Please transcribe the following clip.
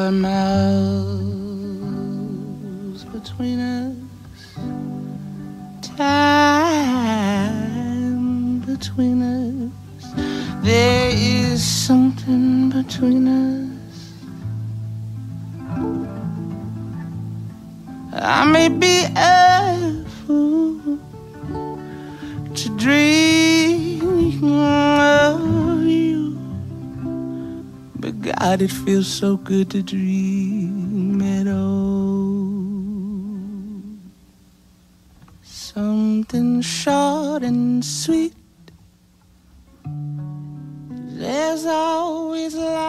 are miles between us, time between us. There is something between us. I may be a fool to dream of you, but God, it feels so good to dream at all. Something short and sweet. There's always light